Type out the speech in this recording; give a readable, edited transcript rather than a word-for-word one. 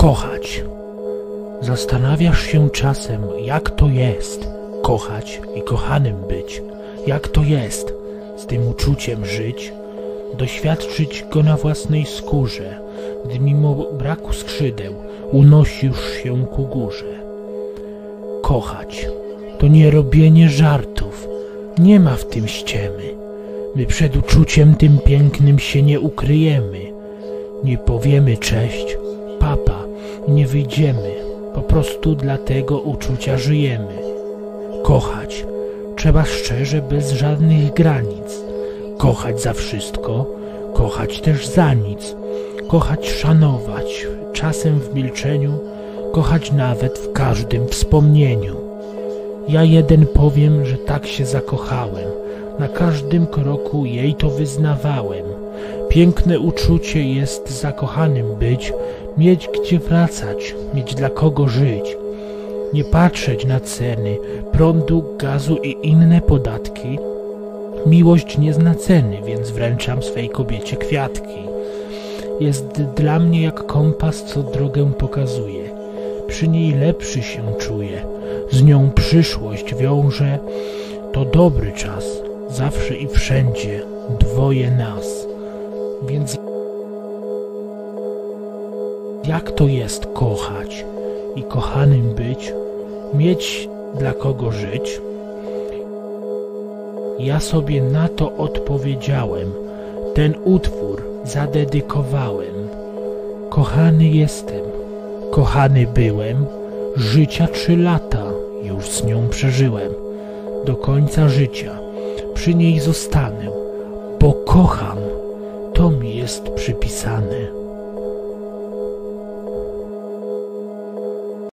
Kochać. Zastanawiasz się czasem, jak to jest kochać i kochanym być. Jak to jest z tym uczuciem żyć, doświadczyć go na własnej skórze, gdy mimo braku skrzydeł unosisz się ku górze. Kochać to nie robienie żartów, nie ma w tym ściemy. My przed uczuciem tym pięknym się nie ukryjemy. Nie powiemy cześć, papa, nie wyjdziemy. Po prostu dla tego uczucia żyjemy. Kochać trzeba szczerze, bez żadnych granic. Kochać za wszystko, kochać też za nic. Kochać, szanować, czasem w milczeniu, kochać nawet w każdym wspomnieniu. Ja jeden powiem, że tak się zakochałem. Na każdym kroku jej to wyznawałem. Piękne uczucie jest zakochanym być, mieć gdzie wracać, mieć dla kogo żyć. Nie patrzeć na ceny prądu, gazu i inne podatki. Miłość nie zna ceny, więc wręczam swej kobiecie kwiatki. Jest dla mnie jak kompas, co drogę pokazuje. Przy niej lepszy się czuję, z nią przyszłość wiąże. To dobry czas, zawsze i wszędzie dwoje nas. Więc jak to jest kochać i kochanym być, mieć dla kogo żyć? Ja sobie na to odpowiedziałem, ten utwór zadedykowałem. Kochany jestem, kochany byłem, życia 3 lata już z nią przeżyłem. Do końca życia przy niej zostanę, bo kocham, to mi jest przypisane.